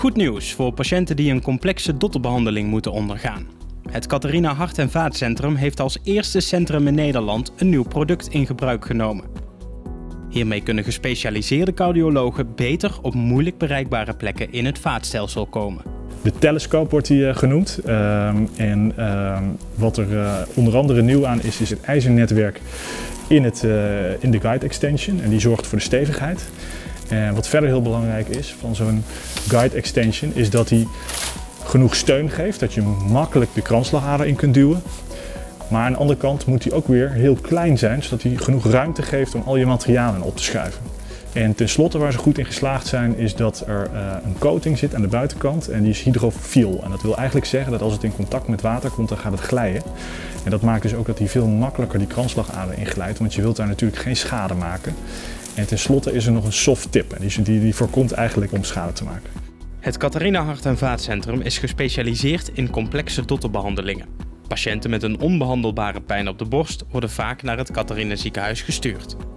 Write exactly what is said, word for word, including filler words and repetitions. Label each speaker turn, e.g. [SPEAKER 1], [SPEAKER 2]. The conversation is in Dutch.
[SPEAKER 1] Goed nieuws voor patiënten die een complexe dotterbehandeling moeten ondergaan. Het Catharina Hart- en Vaatcentrum heeft als eerste centrum in Nederland een nieuw product in gebruik genomen. Hiermee kunnen gespecialiseerde cardiologen beter op moeilijk bereikbare plekken in het vaatstelsel komen.
[SPEAKER 2] De telescoop wordt die uh, genoemd. Uh, en uh, wat er uh, onder andere nieuw aan is, is het ijzernetwerk in, het, uh, in de guide extension. En die zorgt voor de stevigheid. En wat verder heel belangrijk is van zo'n guide extension, is dat hij genoeg steun geeft, dat je makkelijk de kransslagader in kunt duwen. Maar aan de andere kant moet hij ook weer heel klein zijn, zodat hij genoeg ruimte geeft om al je materialen op te schuiven. En tenslotte, waar ze goed in geslaagd zijn, is dat er uh, een coating zit aan de buitenkant en die is hydrofiel. En dat wil eigenlijk zeggen dat als het in contact met water komt, dan gaat het glijden. En dat maakt dus ook dat hij veel makkelijker die kransslagader inglijdt, want je wilt daar natuurlijk geen schade maken. En tenslotte is er nog een soft tip en die, die, die voorkomt eigenlijk om schade te maken.
[SPEAKER 1] Het Catharina Hart- en Vaatcentrum is gespecialiseerd in complexe dotterbehandelingen. Patiënten met een onbehandelbare pijn op de borst worden vaak naar het Catharina ziekenhuis gestuurd.